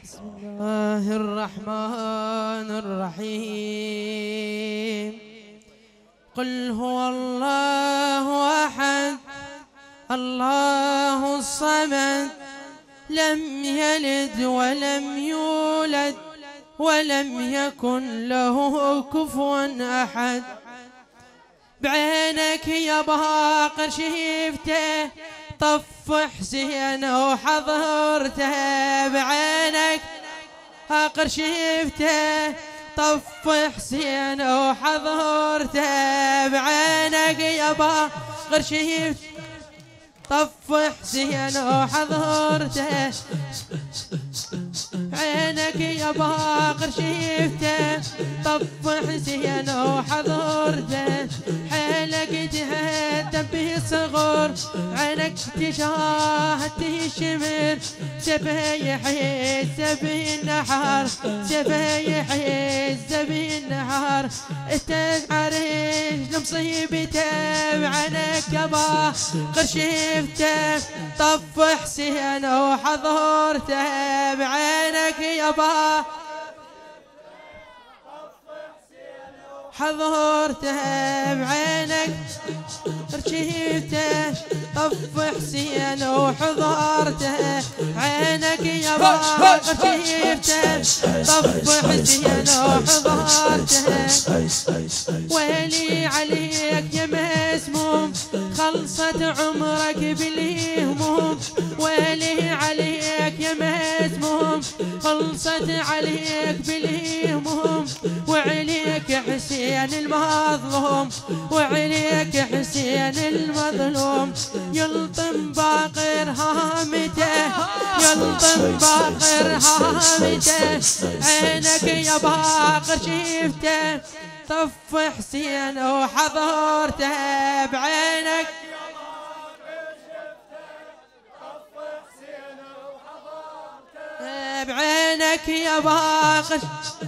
بسم الله الرحمن الرحيم. قل هو الله أحد الله الصمد لم يلد ولم يولد ولم يكن له كفوا أحد. بعينك يا باقر شفته طف حسين وحضرته، بعينك باقر شفته طف حسين وحضرته، بعينك يا باقر شفته طف حسين وحضرته، عينك يا باقر شفته طف حسين وحضرته، حيلك تهدم به صغر عينك تشاهد تشمر، سبه يحيز به النحر سبه يحيز به النحر، استشعر مصيبته بعينك يا باقر شفته طف حسين وحضرته، بعينك يا باقر حضرته، بعينك شفته طف حسين وحضرته، عينك يا باقر شفته طف حسين وحضرته، ويلي عليك يا مسموم خلصت عمرك بالهموم، ويلي عليك يا مسموم خلصت عليك بالهموم، وعليك حسين المظلوم وعليك حسين المظلوم، يلطم باقر هامته يلطم باقر هامته، عينك يا باقر شفته طف حسين وحضرته، بعينك بعينك يا باقر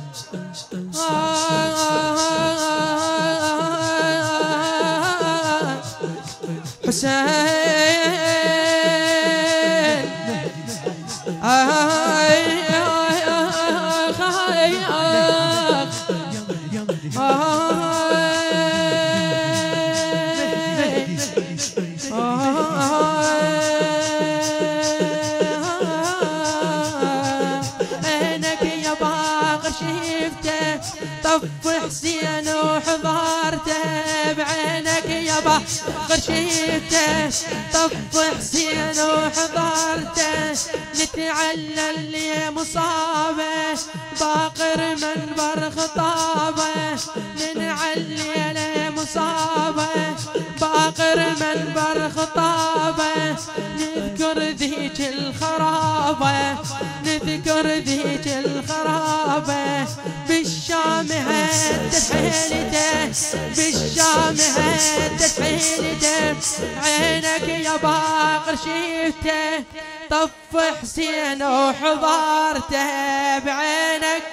شفته طف حسين وحضرته، بعينك يا باقر شفته طف حسين وحضرته، نتعلل لي مصابه باقر منبر خطابه، نعلي لي مصابه باقر منبر خطابه، نذكر ذيك الخرابه نذكر ذيك الخرابه، بالشام هدت حيلته بالشام هدت حيلته، عينك يا باقر شفته طف حسين وحضرته، بعينك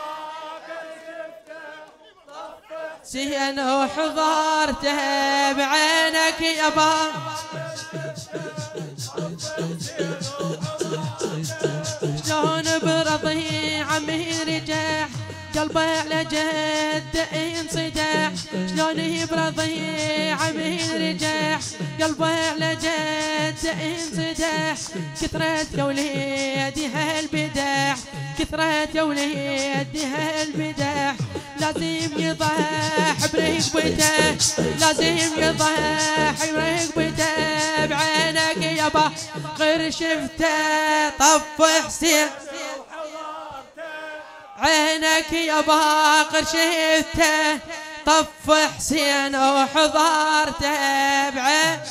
حسين وحضرته، بعينك يا باقر شلون برضيع من رجع قلبه على جده انصدع، شلون برضيع من رجع قلبه على جده انصدع، كثرت يا وليدي هالبدع كثرت يا وليدي هالبدع، لازم يضح بركبته لازم يضح بركبته، بعينك يا باقر شفته طف حسين عينك يا باقر شفته طف حسين وحضرته، بعينك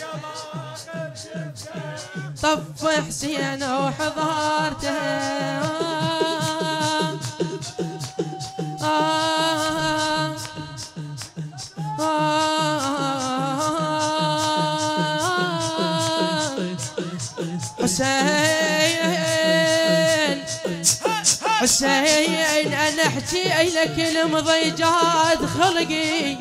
طف حسين وحضرته، حسين حسين أنا أحكي لك المضيجات خلقي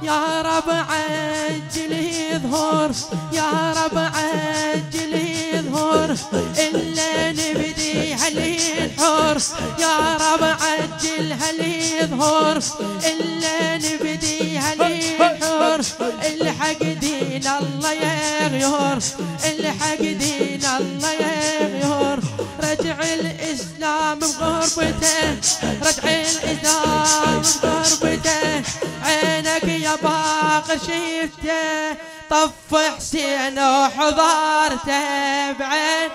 يا رب عجل ظهور، يا رب عجل ظهور إلا نبدي هالحور، يا رب عجل هالظهور إلا نبدي هالحور. الحق دين الله يغير، الحق دين الله يغير. رجع الإسلام بغربته، رجع الإسلام بغربته. عينك يا باقر شفته، طف حسين وحضارته بعين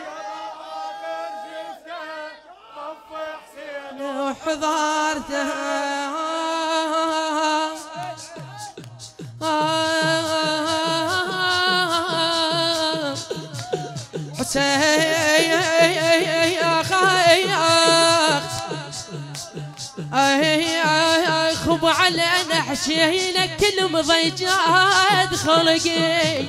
وحضارته. حسين خب على نحشيلك كل مضيجات خلقي.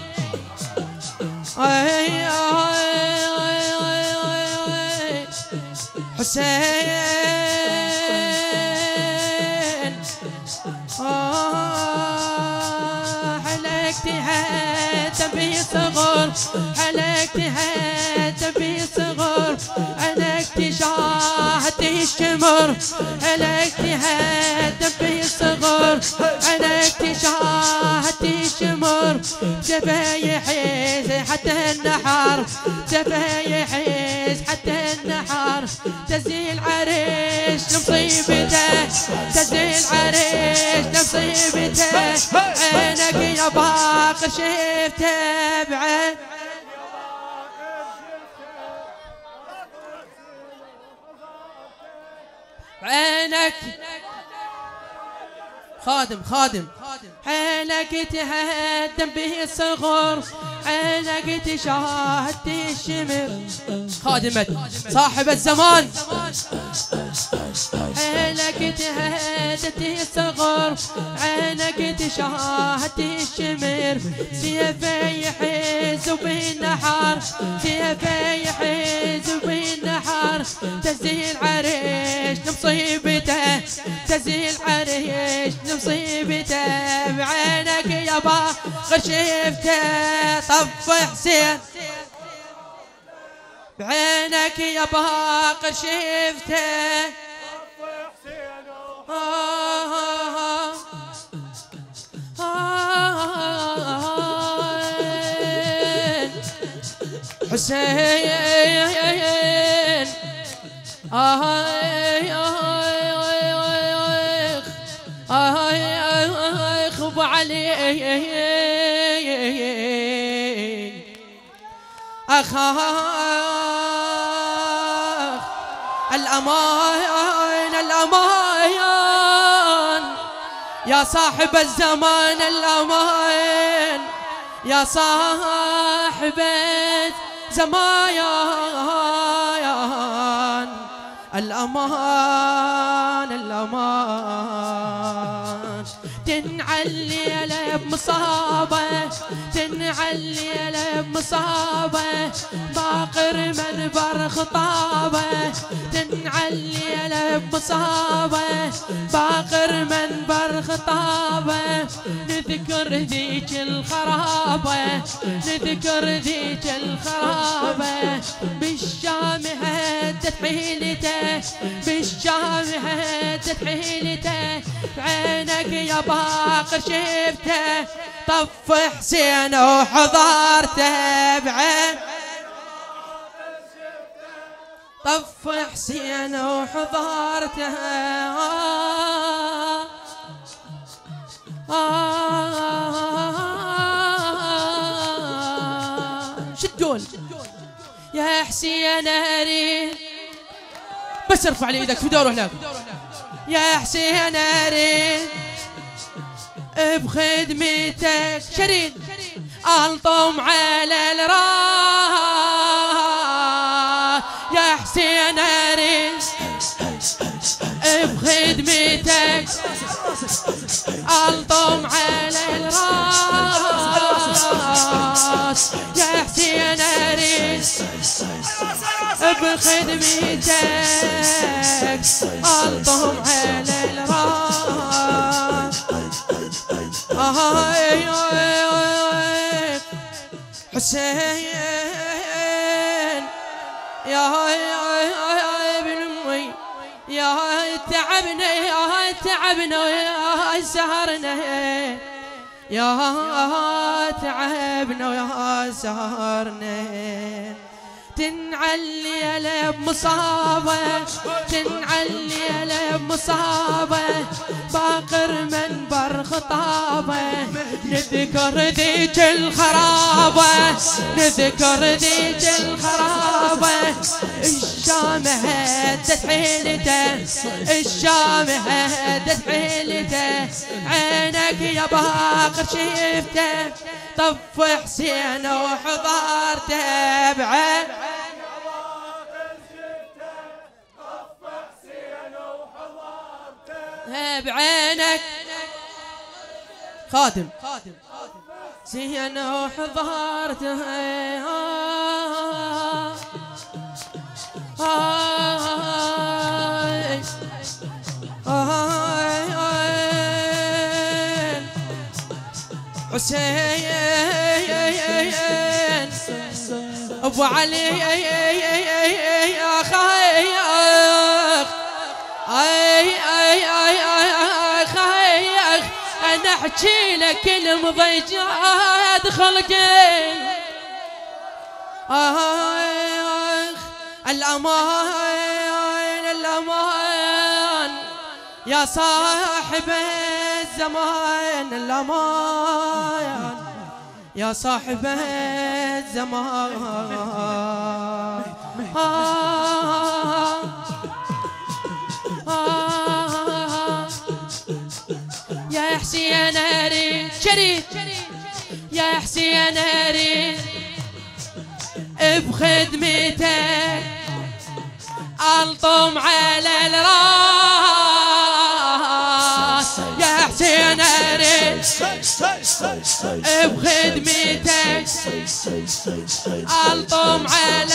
حسين حلقت هات بصغر، حلقت هات بصغر. عنك شاهت الشمر، حلقت هات بصغر. عنك شاهت الشمر. شفايحيز حتى النحر، شفايحيز حتى النحر. تزيل عريش لمصيبته، تزيل عريش لمصيبته. عينك يا باقر شفته بعين عينك خادم عينك تهدم به الصغر، عينك تشاهد الشمر. خادمة صاحب الزمان عينك تهدت الصغر، عينك تشاهد الشمر. سيفي يحز بالنحر، سيفي يحز بالنحر. تزيل عريش لمصيبته، تزيل عريش لمصيبته. بعينك يا باقر شفته، طف حسين بعينك يا باقر شفته. حسين خب عليه الأمان الأمان يا صاحب الزمان. الأمان يا صاحب الزمان. الأمان الأمان. تنعلي بمصابه، تنعلي بمصابه. باقر منبر خطابه، تنعلي بمصابه. باقر منبر خطابه. نذكر ذيك الخرابه، نذكر ذيك الخرابه. بالشام هدت حيلته، بالشام هدت حيلته. بعينك يا باقر شفته، طف حسين وحضارته بعين طف حسين وحضارته. شدون يا حسين اريد، بس ارفع لي ايدك في دوره هناك. يا حسين اريد بخدمتك شريد، الطم على الراس. يا حسين اريد بخدمتك، الطم على الراس. يا حسين اريد بخدمتك، الطم على الراس. حسين يا ابن امي يا تعبنا يا تعبنا يا سهرنا يا تعبنا ويا سهرنا تنعلي يا بمصابة تنعلي يا بمصابة باقر منبر خطابة نذكر ذيك الخرابة نذكر ذيك الخرابة الشام هدت حيلته الشام هدت حيلته عينك يا باقر شفته طف حسين وحضرته بعين بعينك خادم زين وحضرته حسين ابو علي يا خيخ خيخ انا احكي لك المضيجات خلقي الامان الامان يا صاحب الزمان الامان يا صاحب الزمان يا حسين اريد شريف يا حسين اريد بخدمتك الطم على الراس يا حسين اريد بخدمتك الطم على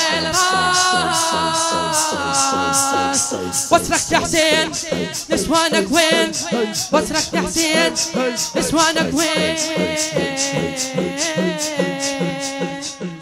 الراس وصلك يا حسين نسوانك وين وصلك يا حسين نسوانك وين